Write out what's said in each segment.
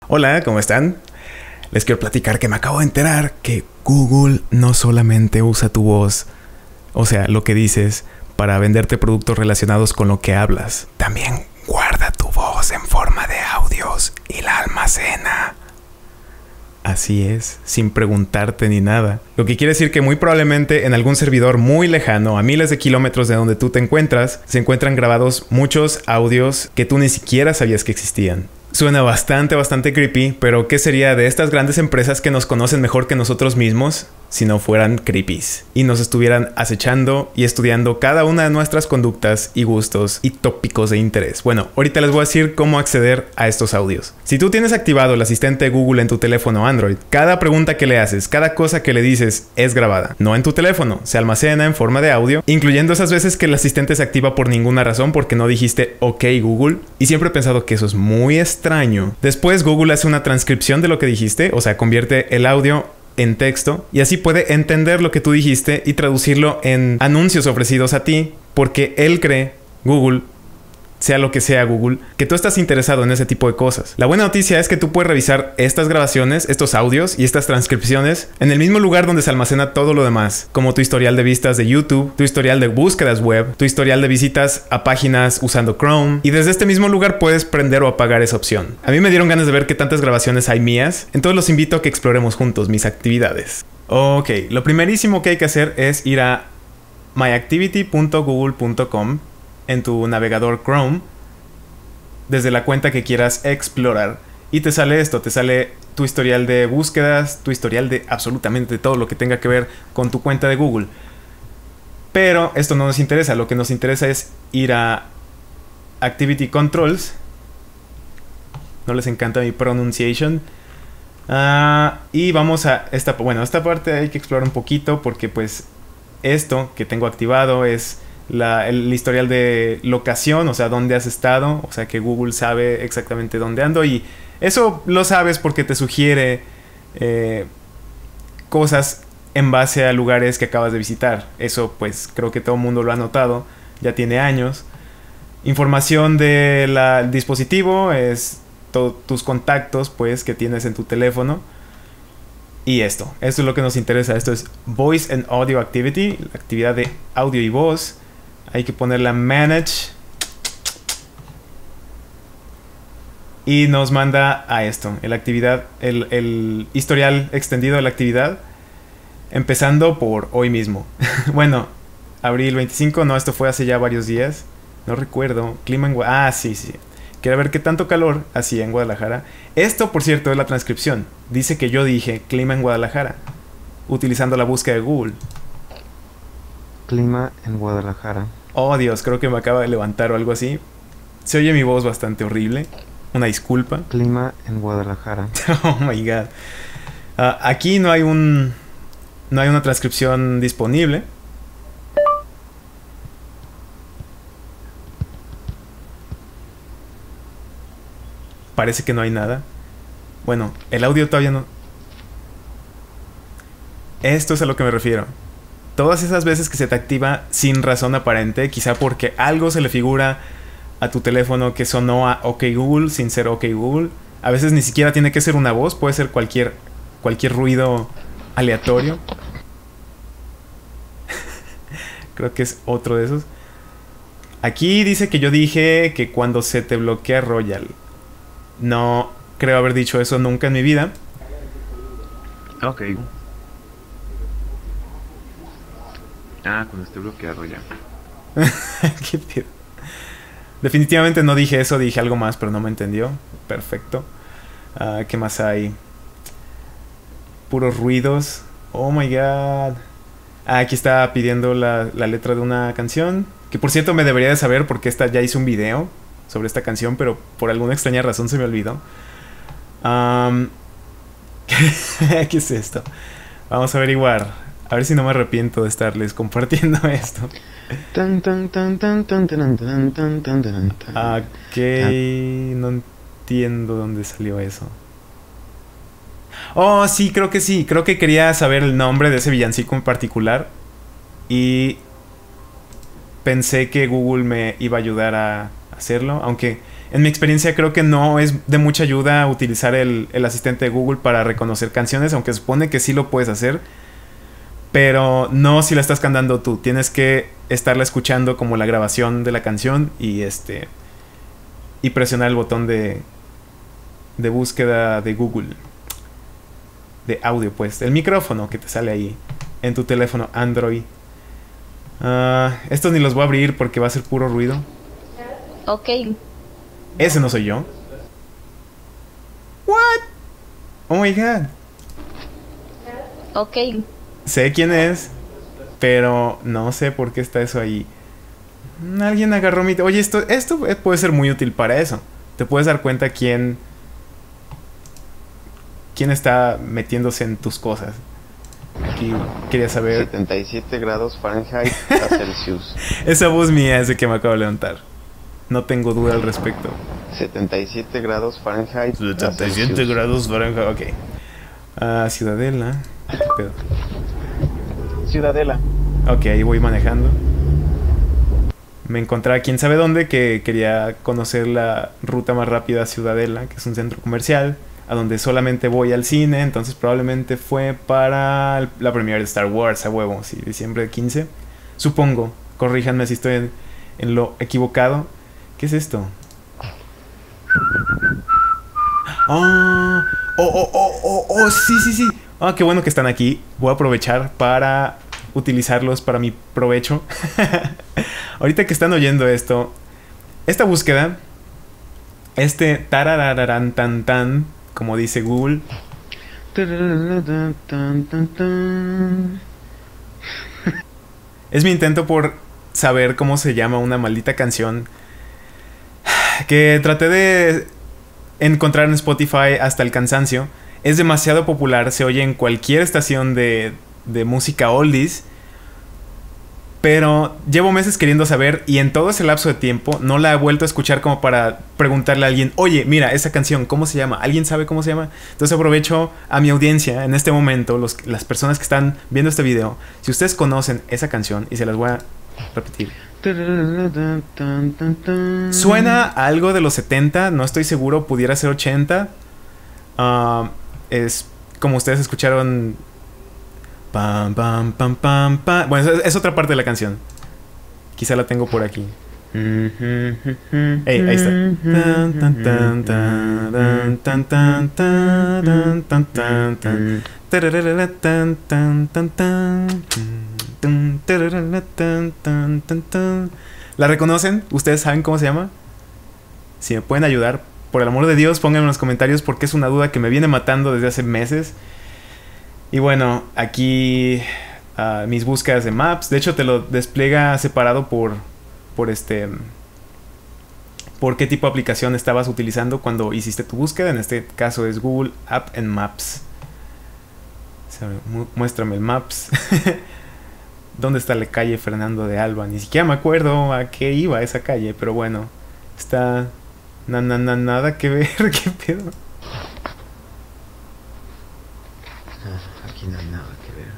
Hola, ¿cómo están? Les quiero platicar que me acabo de enterar que Google no solamente usa tu voz, o sea, lo que dices, para venderte productos relacionados con lo que hablas. También guarda tu voz en forma de audios y la almacena. Así es, sin preguntarte ni nada. Lo que quiere decir que muy probablemente en algún servidor muy lejano, a miles de kilómetros de donde tú te encuentras, se encuentran grabados muchos audios que tú ni siquiera sabías que existían. Suena bastante creepy, pero ¿qué sería de estas grandes empresas que nos conocen mejor que nosotros mismos si no fueran creepies? Y nos estuvieran acechando y estudiando cada una de nuestras conductas y gustos y tópicos de interés. Bueno, ahorita les voy a decir cómo acceder a estos audios. Si tú tienes activado el asistente de Google en tu teléfono Android, cada pregunta que le haces, cada cosa que le dices es grabada. No en tu teléfono, se almacena en forma de audio, incluyendo esas veces que el asistente se activa por ninguna razón porque no dijiste OK Google. Y siempre he pensado que eso es muy extraño. Después Google hace una transcripción de lo que dijiste, o sea, convierte el audio en texto y así puede entender lo que tú dijiste y traducirlo en anuncios ofrecidos a ti porque él cree, Google, sea lo que sea Google, que tú estás interesado en ese tipo de cosas. La buena noticia es que tú puedes revisar estas grabaciones, estos audios y estas transcripciones en el mismo lugar donde se almacena todo lo demás, como tu historial de vistas de YouTube, tu historial de búsquedas web, tu historial de visitas a páginas usando Chrome, y desde este mismo lugar puedes prender o apagar esa opción. A mí me dieron ganas de ver qué tantas grabaciones hay mías, entonces los invito a que exploremos juntos mis actividades. Ok, lo primerísimo que hay que hacer es ir a myactivity.google.com en tu navegador Chrome, desde la cuenta que quieras explorar, y te sale esto, te sale tu historial de búsquedas, tu historial de absolutamente todo lo que tenga que ver con tu cuenta de Google. Pero esto no nos interesa, lo que nos interesa es ir a Activity Controls. No les encanta mi pronunciation. Y vamos a esta parte hay que explorar un poquito porque pues esto que tengo activado es el historial de locación, o sea, dónde has estado, o sea, que Google sabe exactamente dónde ando, y eso lo sabes porque te sugiere cosas en base a lugares que acabas de visitar. Eso pues creo que todo el mundo lo ha notado, ya tiene años. Información del dispositivo es tus contactos pues que tienes en tu teléfono. Y esto es lo que nos interesa. Esto es Voice and Audio Activity, la actividad de audio y voz. Hay que ponerla Manage. Y nos manda a esto, el historial extendido de la actividad, empezando por hoy mismo. Bueno, abril 25, no, esto fue hace ya varios días. No recuerdo. Clima en Guadalajara. Sí. Quiero ver qué tanto calor hacía en Guadalajara. Esto, por cierto, es la transcripción. Dice que yo dije clima en Guadalajara, utilizando la búsqueda de Google. Clima en Guadalajara. Oh Dios, creo que me acaba de levantar o algo así. Se oye mi voz bastante horrible. Una disculpa. Clima en Guadalajara. Oh my god. Aquí no hay una transcripción disponible. Parece que no hay nada. Bueno, el audio todavía no. Esto es a lo que me refiero. Todas esas veces que se te activa sin razón aparente, quizá porque algo se le figura a tu teléfono que sonó a OK Google sin ser OK Google. A veces ni siquiera tiene que ser una voz, puede ser cualquier ruido aleatorio. Creo que es otro de esos. Aquí dice que yo dije que cuando se te bloquea Royal. No creo haber dicho eso nunca en mi vida. Ok. Cuando esté bloqueado ya. Qué pedo. Definitivamente no dije eso, dije algo más, pero no me entendió. Perfecto. ¿Qué más hay? Puros ruidos. Oh my god. Aquí está pidiendo la letra de una canción. Que por cierto me debería de saber porque ya hice un video sobre esta canción, pero por alguna extraña razón se me olvidó. ¿Qué es esto? Vamos a averiguar. A ver si no me arrepiento de estarles compartiendo esto. Ok, no entiendo dónde salió eso. Oh, sí, creo que sí. Creo que quería saber el nombre de ese villancico en particular. Y pensé que Google me iba a ayudar a hacerlo. Aunque En mi experiencia creo que no es de mucha ayuda utilizar el asistente de Google para reconocer canciones, aunque se supone que sí lo puedes hacer. Pero no si la estás cantando tú. Tienes que estarla escuchando como la grabación de la canción y y presionar el botón de búsqueda de Google. De audio, pues. El micrófono que te sale ahí en tu teléfono Android. Estos ni los voy a abrir porque va a ser puro ruido. Ok. Ese no soy yo. What? Oh my god. Ok. Sé quién es, pero no sé por qué está eso ahí. Alguien agarró mi... Oye, esto puede ser muy útil para eso. Te puedes dar cuenta quién está metiéndose en tus cosas. Aquí quería saber... 77 grados Fahrenheit a Celsius. Esa voz mía es de que me acabo de levantar. No tengo duda al respecto. 77 grados Fahrenheit. 77 grados Fahrenheit, ok. Ciudadela. ¿Qué pedo? Ciudadela. Ok, ahí voy manejando. Me encontré quién sabe dónde, que quería conocer la ruta más rápida a Ciudadela, que es un centro comercial, a donde solamente voy al cine. Entonces probablemente fue para la premiere de Star Wars, a huevo, sí, diciembre 15. Supongo, corríjanme si estoy en lo equivocado. ¿Qué es esto? Sí. Qué bueno que están aquí. Voy a aprovechar para utilizarlos para mi provecho. Ahorita que están oyendo esto, esta búsqueda, tarararán tan tan, como dice Google, es mi intento por saber cómo se llama una maldita canción que traté de encontrar en Spotify hasta el cansancio. Es demasiado popular, se oye en cualquier estación de música oldies. Pero llevo meses queriendo saber, y en todo ese lapso de tiempo no la he vuelto a escuchar como para preguntarle a alguien: oye, mira, esa canción, ¿cómo se llama? ¿Alguien sabe cómo se llama? Entonces aprovecho a mi audiencia en este momento, las personas que están viendo este video. Si ustedes conocen esa canción, y se las voy a repetir. Suena a algo de los 70, no estoy seguro, pudiera ser 80. Es como ustedes escucharon. Pam, pam, pam, pam, pam. Bueno, es otra parte de la canción. Quizá la tengo por aquí. Ahí está. ¿La reconocen? ¿Ustedes saben cómo se llama? Si me pueden ayudar, por el amor de Dios, pónganme en los comentarios, porque es una duda que me viene matando desde hace meses. Y bueno, aquí mis búsquedas de Maps. De hecho, te lo despliega separado por qué tipo de aplicación estabas utilizando cuando hiciste tu búsqueda. En este caso es Google App and Maps. Muéstrame el Maps. ¿Dónde está la calle Fernando de Alba? Ni siquiera me acuerdo a qué iba esa calle, pero bueno, está nada que ver. ¿Qué pedo? Aquí no hay nada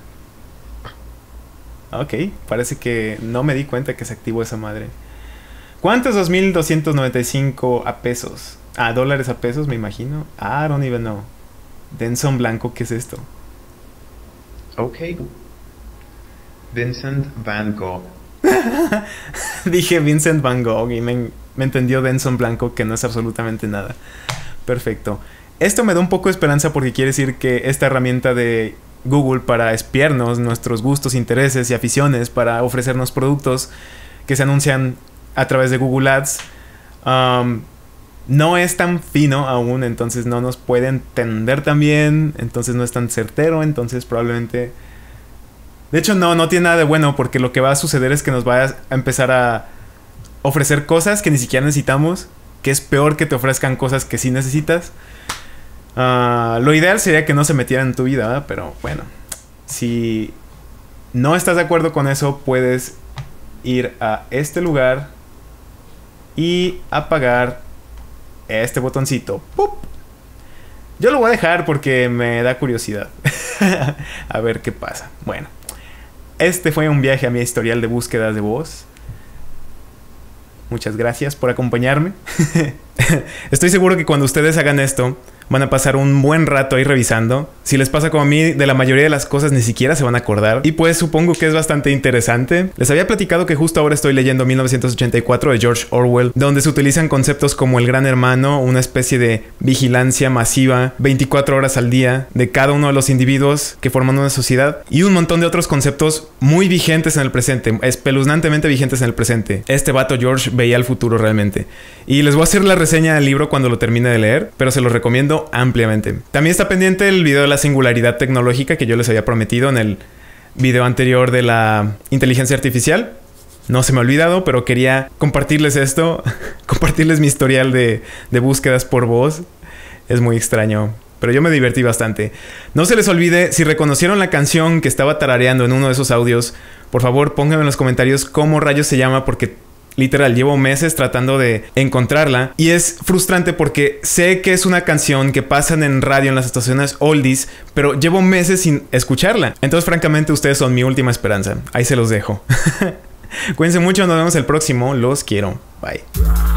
que ver. Ok, parece que no me di cuenta que se activó esa madre. ¿Cuántos 2,295 a pesos? Dólares a pesos, me imagino. I don't even know. Denson Blanco, ¿qué es esto? Ok. Vincent Van Gogh. Dije Vincent Van Gogh y me entendió Denson Blanco, que no es absolutamente nada. Perfecto. Esto me da un poco de esperanza, porque quiere decir que esta herramienta de Google para espiarnos nuestros gustos, intereses y aficiones, para ofrecernos productos que se anuncian a través de Google Ads, no es tan fino aún, entonces no nos puede entender tan bien, entonces no es tan certero, entonces probablemente... De hecho no tiene nada de bueno, porque lo que va a suceder es que nos va a empezar a ofrecer cosas que ni siquiera necesitamos, que es peor que te ofrezcan cosas que sí necesitas. Lo ideal sería que no se metieran en tu vida, ¿verdad? Pero bueno, si no estás de acuerdo con eso, puedes ir a este lugar y apagar este botoncito. ¡Pup! Yo lo voy a dejar porque me da curiosidad. A ver qué pasa. Bueno, este fue un viaje a mi historial de búsquedas de voz. Muchas gracias por acompañarme. Estoy seguro que cuando ustedes hagan esto van a pasar un buen rato ahí revisando. Si les pasa como a mí, de la mayoría de las cosas ni siquiera se van a acordar. Y pues supongo que es bastante interesante. Les había platicado que justo ahora estoy leyendo 1984 de George Orwell, donde se utilizan conceptos como el gran hermano, una especie de vigilancia masiva 24 horas al día de cada uno de los individuos que forman una sociedad, y un montón de otros conceptos muy vigentes en el presente, espeluznantemente vigentes en el presente. Este vato George veía el futuro realmente. Y les voy a hacer la reseña del libro cuando lo termine de leer, pero se los recomiendo ampliamente. También está pendiente el video de la singularidad tecnológica que yo les había prometido en el video anterior de la inteligencia artificial. No se me ha olvidado, pero quería compartirles esto, compartirles mi historial de búsquedas por voz. Es muy extraño, pero yo me divertí bastante. No se les olvide, si reconocieron la canción que estaba tarareando en uno de esos audios, por favor pónganme en los comentarios cómo rayos se llama, porque literal, llevo meses tratando de encontrarla y es frustrante porque sé que es una canción que pasan en radio en las estaciones oldies, pero llevo meses sin escucharla. Entonces, francamente, ustedes son mi última esperanza. Ahí se los dejo. Cuídense mucho, nos vemos el próximo. Los quiero. Bye.